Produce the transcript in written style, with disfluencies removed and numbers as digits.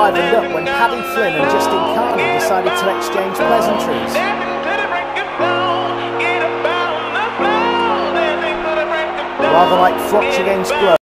livened up when Paddy Flynn and Justin Carney decided to exchange pleasantries. Rather like flocks against gloves.